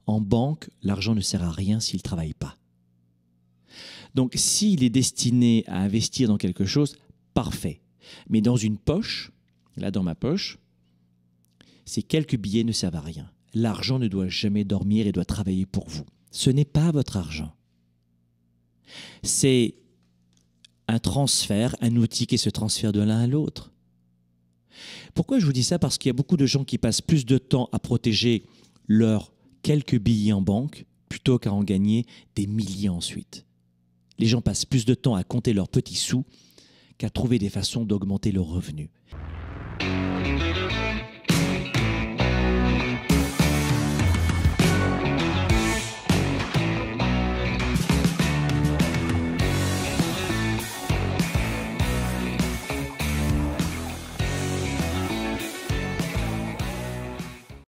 En banque, l'argent ne sert à rien s'il ne travaille pas. Donc, s'il est destiné à investir dans quelque chose, parfait. Mais dans une poche, là dans ma poche, ces quelques billets ne servent à rien. L'argent ne doit jamais dormir et doit travailler pour vous. Ce n'est pas votre argent. C'est un transfert, un outil qui se transfère de l'un à l'autre. Pourquoi je vous dis ça? Parce qu'il y a beaucoup de gens qui passent plus de temps à protéger leurs quelques billets en banque plutôt qu'à en gagner des milliers ensuite. Les gens passent plus de temps à compter leurs petits sous qu'à trouver des façons d'augmenter leurs revenus.